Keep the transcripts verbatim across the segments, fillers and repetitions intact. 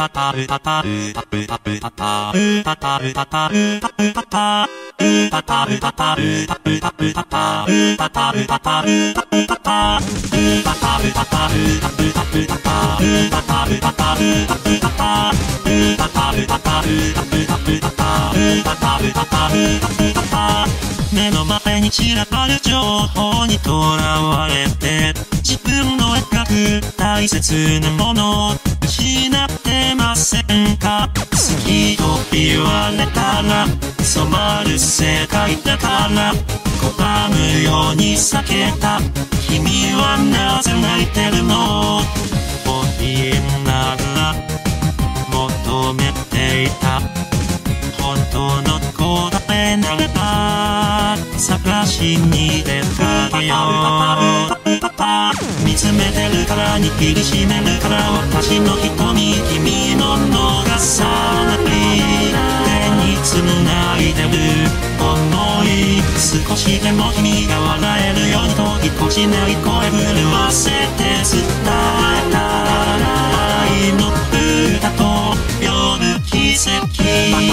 タタルタタルタプタプタタルタタルタタルタプタタルタタルタタルタプタプタタルタタルタタルタプタタルタタルタタルタプタプタタルタタルタタルタプタタルタタルタタルタプタプタタルタタルタタルタプタタ目の前に散らばる情報にとらわれて自分の描く大切なものを失ってませんか。好きと言われたら染まる世界だから拒むように避けた。君はなぜ泣いてるの。おいなら求めていた本当の答えならば探しに出かけよう。見つめてるから握りしめるから私の瞳君の逃さない手に繋いでる想い少しでも君が笑えるようにとぎこちない声震わせて伝えた愛の歌と呼ぶ奇跡。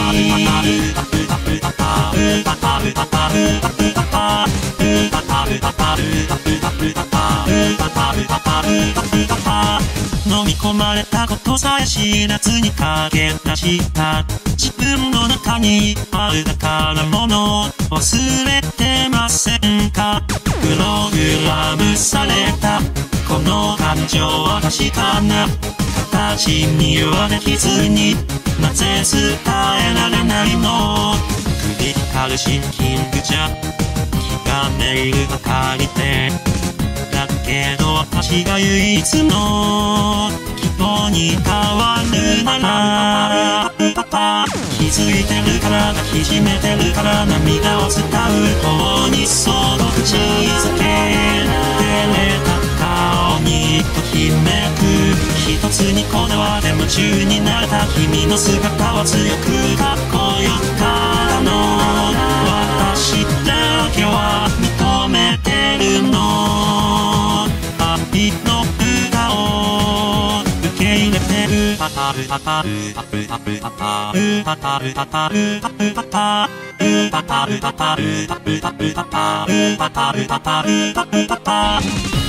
飲み込まれたことさえ知らずに駆け出した自分の中にある宝物を忘れてませんか。プログラムされたこの感情は確かな形にはできずになぜ伝えられないの。クリティカルシンキングじゃ気がめいるばかりでだけど私が唯一の希望に変わるなら気づいてるから抱きしめてるから涙を伝う方にその口づけ照れた顔にときめく一つにこだわって夢中になれた君の姿は強くかっこよかったの。私だけは認めてるの愛の歌を受け入れてる。タタルタタルタプタプタタルタタルタタルタプタタルタタルタタルタプタプタタルタタルタタルタプタタ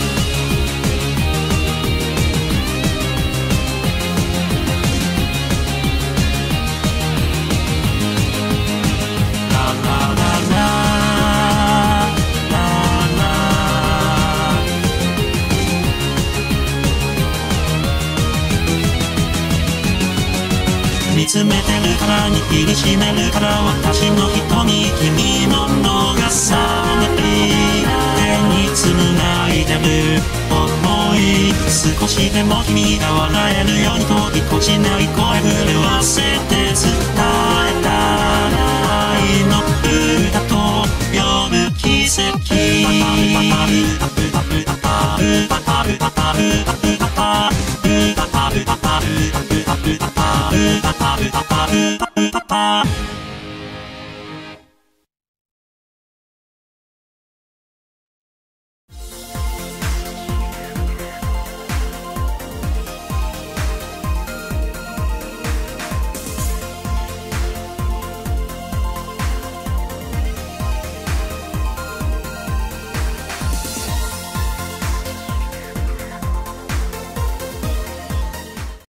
見つめてるから握りしめるから私の瞳君の逃さない手に繋いでる想い少しでも君が笑えるようにとぎこちない声震わせて伝えた愛の歌と呼ぶ奇跡。タタルタタルタプタプタタルタタルタタルタタル